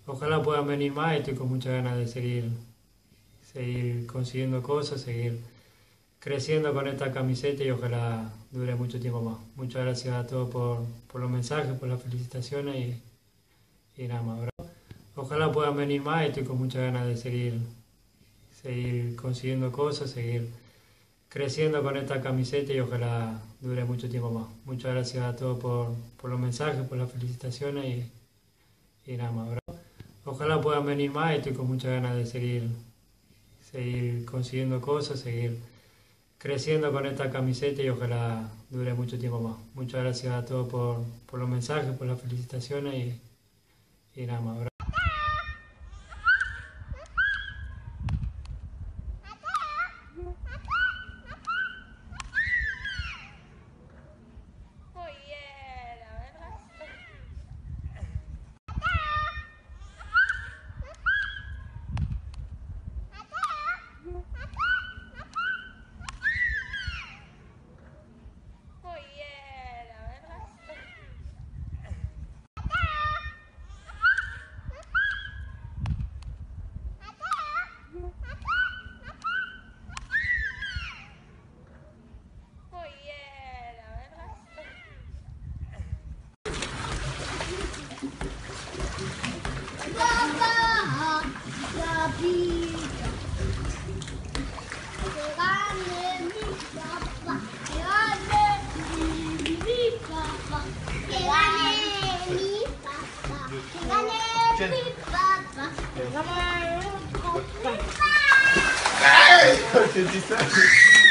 Ojalá puedan venir más, estoy con muchas ganas de seguir consiguiendo cosas, seguir creciendo con esta camiseta y ojalá dure mucho tiempo más. Muchas gracias a todos por los mensajes, por las felicitaciones y nada más, ¿verdad? Ojalá puedan venir más, estoy con muchas ganas de seguir consiguiendo cosas, seguir creciendo con esta camiseta y ojalá dure mucho tiempo más. Muchas gracias a todos por los mensajes, por las felicitaciones y nada más, ¿verdad? Ojalá puedan venir más, estoy con muchas ganas de seguir consiguiendo cosas, seguir creciendo con esta camiseta y ojalá dure mucho tiempo más. Muchas gracias a todos por los mensajes, por las felicitaciones y nada más, ¿verdad? Oye, la verdad. Oye, la verdad. Oye, la verdad. Papá, papito, que gane mi papá, que gane mi papá, que gane mi papá, que gane mi papá, que gane mi papá. ¡Ay! ¿Qué dices?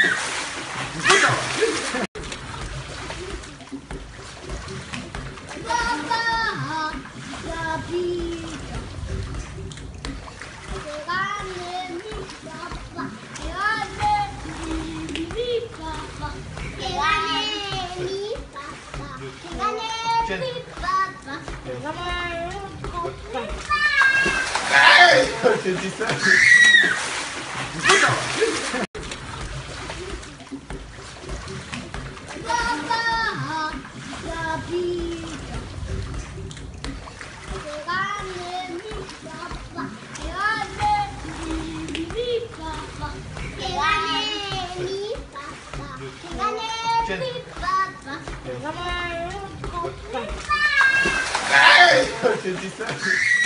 Papá, papito, que gane mi papá, que gane mi papá, que gane mi papá, que gane mi papá, que gane mi papá. ¡Ay! ¿Qué dices? Papá, papito, que gane mi papá, que gane mi papá, que gane mi papá, que gane mi papá, que gane mi papá. ¡Ay! ¿Qué dices?